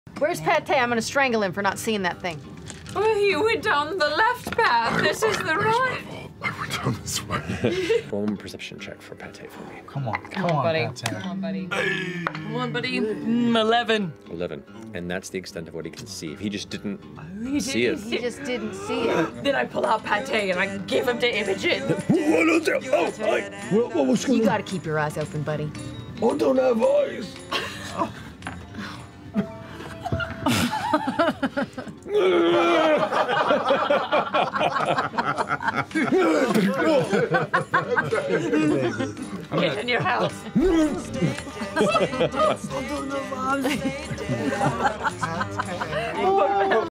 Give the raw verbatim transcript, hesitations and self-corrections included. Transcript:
Where's Pâté? I'm gonna strangle him for not seeing that thing. Well, you went down the left path. This is the right. I went down this way. Roll a perception check for Pâté for me. Come on, Come on, buddy. Come on, buddy. Come on, buddy. Mm, Eleven. Eleven, and that's the extent of what he can see. He just didn't He see it. He just didn't see it. Then I pull out Pâté and I give him to Imogen. Oh, I, what, what was going You on? gotta keep your eyes open, buddy. I don't have eyes. Get in your house. I don't know what I'm saying.